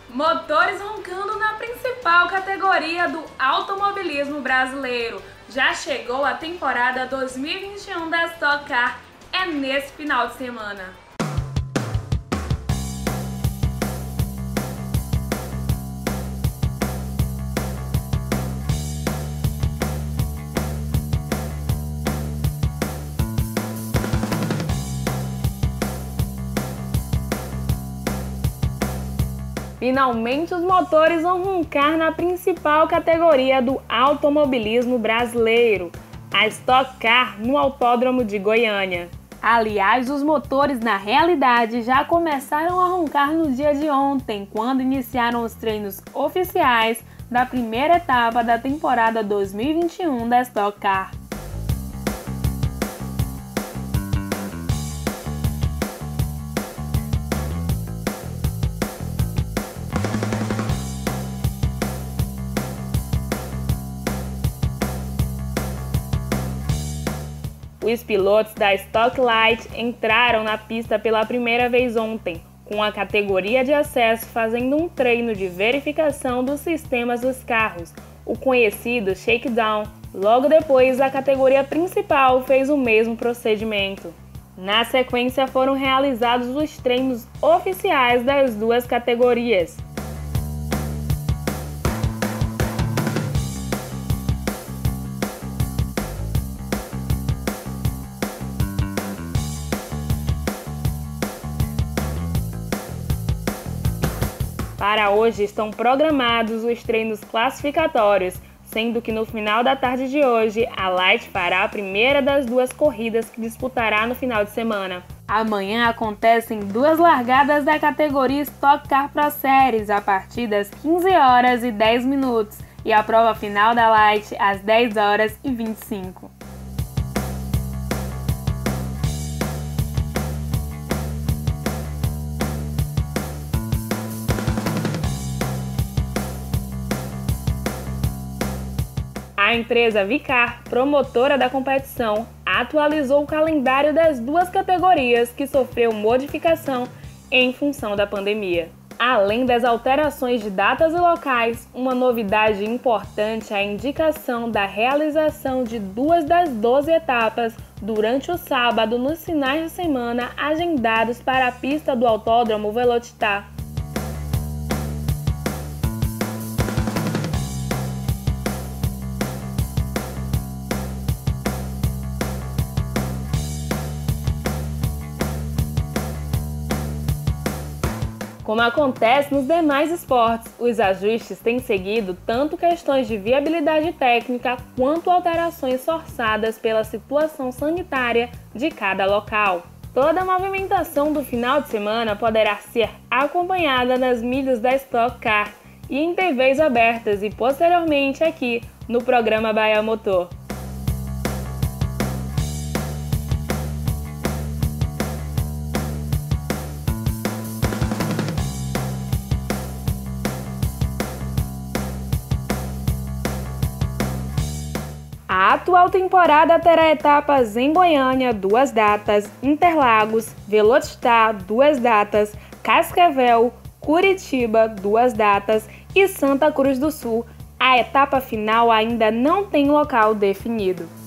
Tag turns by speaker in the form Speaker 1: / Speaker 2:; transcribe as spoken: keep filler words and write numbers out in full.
Speaker 1: Motores roncando na principal categoria do automobilismo brasileiro. Já chegou a temporada dois mil e vinte e um da Stock Car, é nesse final de semana. Finalmente os motores vão roncar na principal categoria do automobilismo brasileiro, a Stock Car no Autódromo de Goiânia. Aliás, os motores na realidade já começaram a roncar no dia de ontem, quando iniciaram os treinos oficiais da primeira etapa da temporada dois mil e vinte e um da Stock Car. Os pilotos da Stock Light entraram na pista pela primeira vez ontem, com a categoria de acesso fazendo um treino de verificação dos sistemas dos carros, o conhecido shakedown. Logo depois, a categoria principal fez o mesmo procedimento. Na sequência, foram realizados os treinos oficiais das duas categorias. Para hoje estão programados os treinos classificatórios, sendo que no final da tarde de hoje a Light fará a primeira das duas corridas que disputará no final de semana. Amanhã acontecem duas largadas da categoria Stock Car Pro Series a partir das quinze horas e dez minutos e a prova final da Light às dez horas e vinte e cinco. A empresa Vicar, promotora da competição, atualizou o calendário das duas categorias que sofreu modificação em função da pandemia. Além das alterações de datas e locais, uma novidade importante é a indicação da realização de duas das doze etapas durante o sábado nos finais de semana agendados para a pista do Autódromo Velocitar. Como acontece nos demais esportes, os ajustes têm seguido tanto questões de viabilidade técnica quanto alterações forçadas pela situação sanitária de cada local. Toda a movimentação do final de semana poderá ser acompanhada nas mídias da Stock Car e em T Vs abertas e posteriormente aqui no programa Bahia Motor. A atual temporada terá etapas em Goiânia, duas datas, Interlagos, Velocitar, duas datas, Cascavel, Curitiba, duas datas e Santa Cruz do Sul. A etapa final ainda não tem local definido.